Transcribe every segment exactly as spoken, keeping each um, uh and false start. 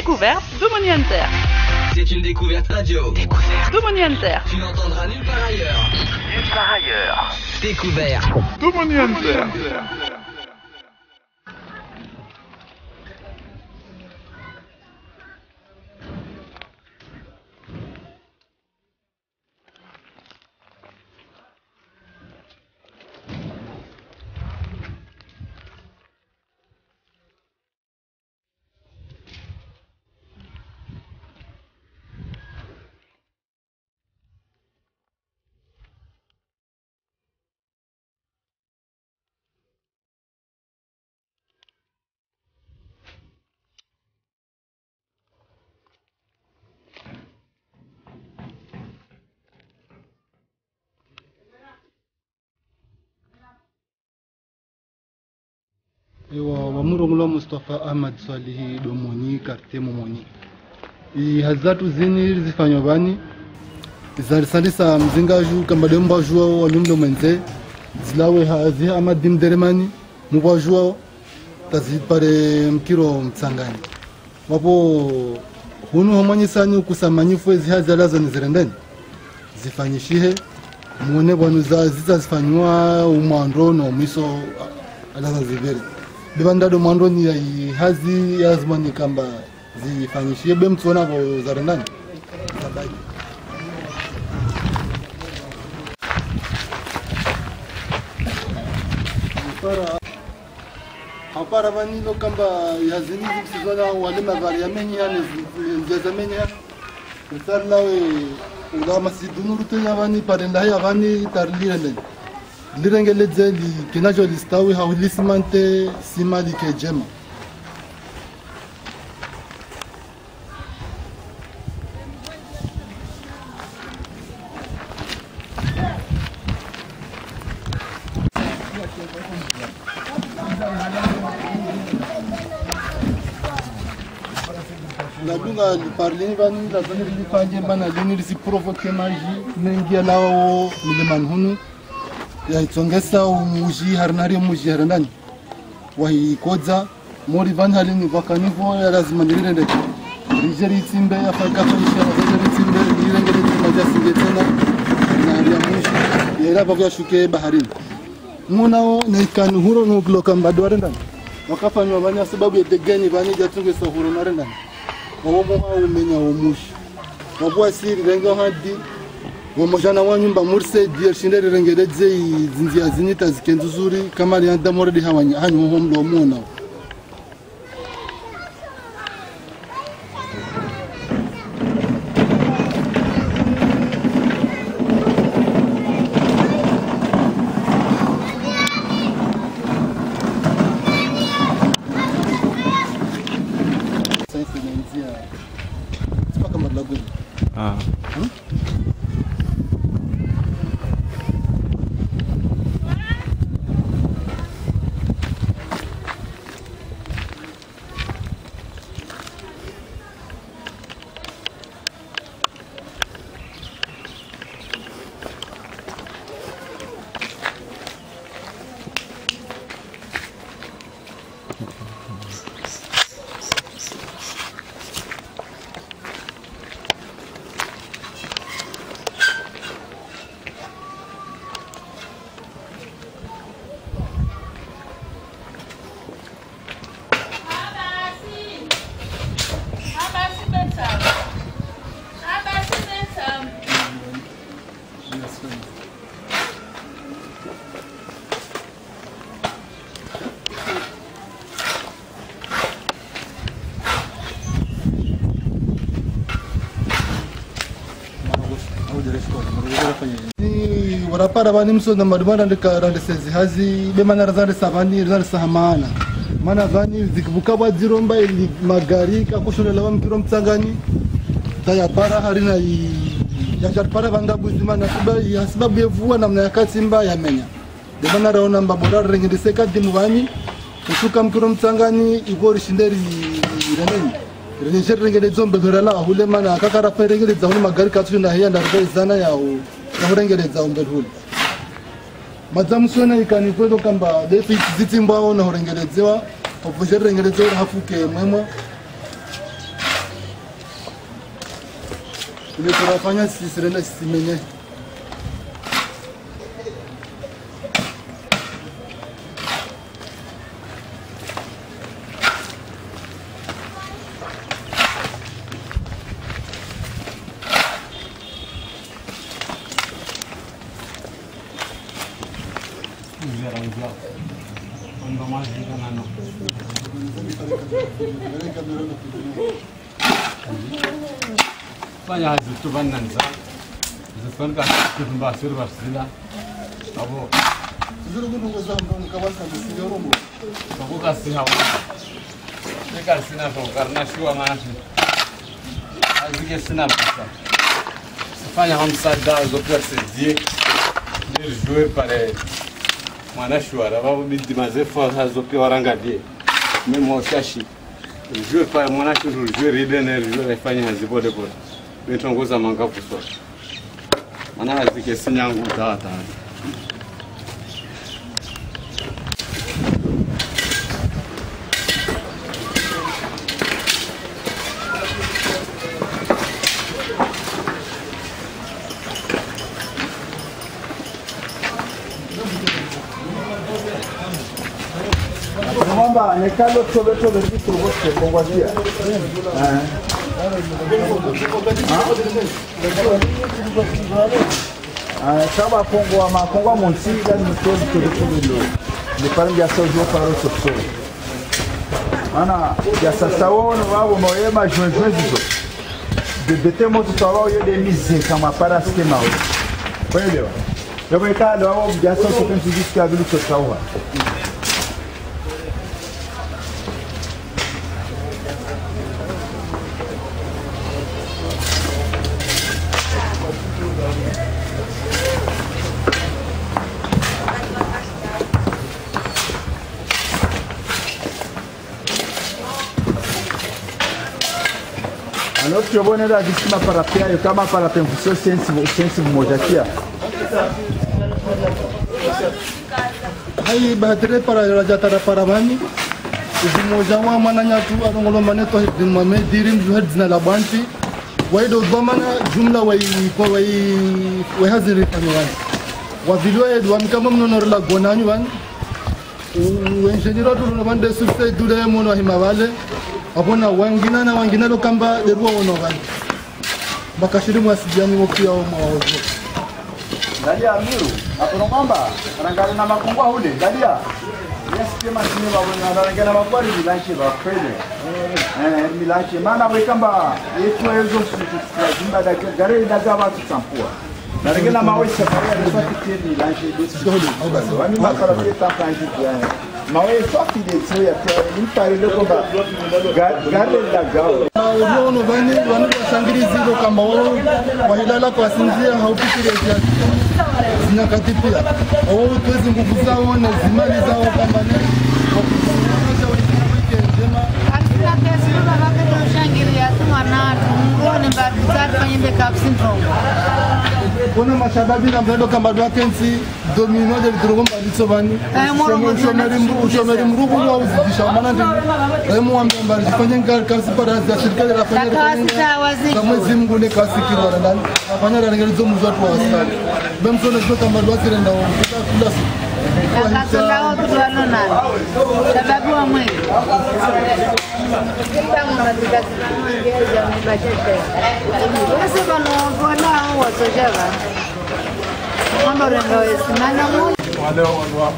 découverte d'Omonienter. C'est une découverte radio. Découverte d'Omonienter. Tu n'entendras nulle part ailleurs. Nulle part ailleurs. Découverte d'Omonienter. Ewa wa Murongolo Mustafa Ahmad Swalihi Domoni Karte Momoni. I hazatu zini zifanywa bani. Zarisalisa mzingaju kamba demba jua walumdo menze. Zilawe hazi Ahmad Dimderemani mwa jua tazipare mkiro mtsangani. Wapo hunu homanyi sanyu kusamanyifu ezi hazalazo nizirendeni. Zifanyishihe muone bwanu za zita zifanywa umandro no miso alaza ziveri. Bibanda do mwando ni ya hazi ya zimani kamba zifanyishie be mtuona kwa zarendani zabagi para apara vanilo kamba ya zini zisizona wale mavari ya menyi ya nziaza menyi ya usarlawe ula masidunu rute ya vani parenda ya vani tarlirele lirengele li kinajo listawi haulisimante simali kejema la dunga li parlini bani la zone li fanje bana lini si provoquer magie nengia lao miliman hunu ya itsongesa umuji harnari umuji harandani wahi kodza mori van halini vakanivo ya lazima ndirende rijeri tsimbe afaka faisha rijeri tsimbe ndirengele tmaja singetena na ya mushi ya raba vya shuke baharini munao na ikanu huro no bloka mbadware ndani wakafanywa banya sababu ya degeni bani jatungesa huro na rendani wabomo hao umenya umushi wabwa siri rengo hadi wamojana wa nyumba murse dier shindere rengereze zinzia zinita zikenzuzuri kama lianda moredi hawanya hanyu homlo muona sasa inaanzia mpaka madlagoni ah hmm? warapara bani mso na madumana ndika rande sezi hazi be mana razare savani razare sahamana mana vani zikivuka bwa ziromba ili magari kakushonela wa mkiro mtsangani taya para harina i ya jarpara vanga buzima na sababu ya sababu yevua namna ya katimba ya menya de mana raona mbabora rengende seka dimuvani usuka mkiro mtsangani igori shinderi reneni renje rengende zombe dorala hule mana kakara perengende zauni magari katunda hiya ndarbe zana yao na hurengereza umbelhuli madzamusona ikani kwedo kamba defi zitsimbawo na hurengerezewa opujere rengerezewa hafuke mwemwa ile tunafanya sisi serena simenye Banyak hasil tu banyak nisa, sesuatu kan kita bahasir bahasila, abu, zero kuno zambo mkabasa msigaro mo abu kasih hawa, ni kasih na tu karena shua mana sih, aziz senam kita, sefanya ham sadar zopia sedia, ni jouer para mana shua, abu binti mazefa zopia orang gadi, mesmo shashi, jouer para mana shua jouer ribener jouer fanya hazibode bode. Nitongoza mangavu sote. Maana hazike sinyangu tata. Mwamba nekalo tobe tobe vitu wote kongwazia. Eh. Ah, kama Kongo ma Kongo monsi da ni tobe tobe tobe lo. Ne parle bien ça jour par autre chose. Ana ya sasa wono wao moyema juin juin dizo. De bete moto tawa yo de mise kama para schema. Kwelewa. Yabo ikalo wao mjasa so kama sisi kabili totawa. Alors tu vois la visima para pia kama para pemfuso sensi sensi mmoja kia. hai badre para raja tara para bani zimoja wa mananya tu adongolo maneto hidin mame dirim juhad zina la banti waido dhamana jumla wai ko wai wai haziri tanwan wa video edu am kama mnonor la gonanyu wan u engineer tu no bande sulse dude mono himawale abona wangina na wangina lo kamba de ruwa wono wan bakashiri mwasijani wokia wa mawazo. Dalia Amiru, hapo kwamba rangana na makungwa hule. Dalia. Yes, kama sini baba rangana makwa ni lanche ba kwele. Eh, ni lanche maana wekamba yetu hizo zimba da gare da gaba tsampua. Rangana mawe safari ya safari ni lanche dole. Wani makara peta kanji ya. Mawe safi de tso ya ni pare le komba. Gare da gao. No no bani wanu sangiri zero kamba wao wahilala kwa sinzia haupitire ya nyakati pia wao tuwezi nguvu zao na zimali zao kama ni wakusimamisha wiki njema Akila kesi baba kwa shangilia tumana ngone mbali kwenye backup syndrome. Kuna mashababi na mbendo kamba dwakensi domino de drogomba litsobani ushomeri mru ushomeri mru kwa uzidisha maana ndio remo ambe mbali kwenye kasi para za serikali la fanya kama zimu ne kasi kirwa ndani afanya na ngeli zomu watu wa askari bemsona kwa kamba dwasire ndao kula Akasonga wao tuwalo nani sababu wa mwezi kita mwanadika ngeza mbachete basi bano bona wasojava mambo rengo esimana mu wale wale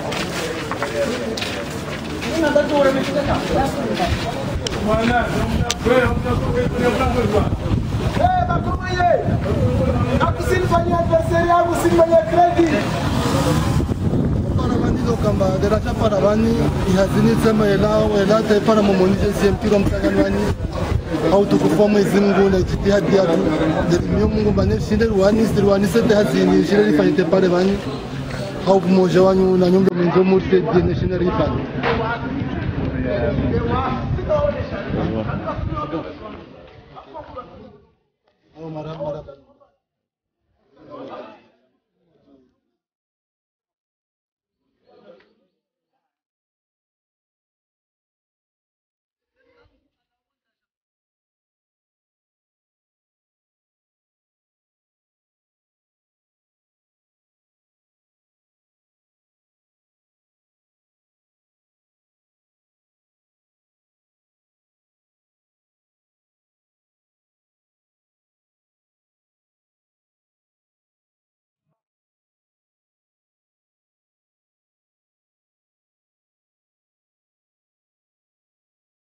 Mana, wewe unataka Eh, bakumaye. Nakusinifanyia adversary yangu sinifanyia credit. para bandido kamba deracha para bani ihazini sema elao elate para momonije siempiro mtaganwani au tukufomo izingu na jitihadi ya ndio Mungu bane shinde ruani sirwani sete hazini shinde ifanyite pale bani au mmoja wanyu na nyumba mwenzo murte dine shinde rifani